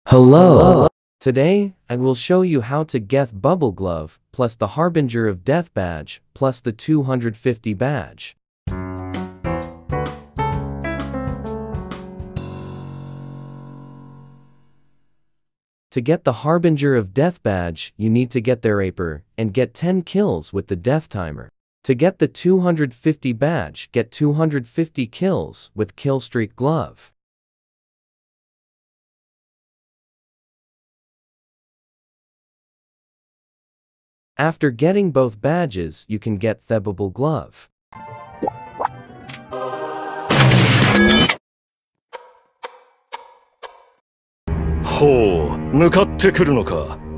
Hello. Today, I will show you how to get Bubble Glove, plus the Harbinger of Death badge, plus the 250 badge. To get the Harbinger of Death badge, you need to get their Aper, and get 10 kills with the death timer. To get the 250 badge, get 250 kills with Killstreak Glove. After getting both badges, you can get the Bubble Glove. ほう、向かってくるのか。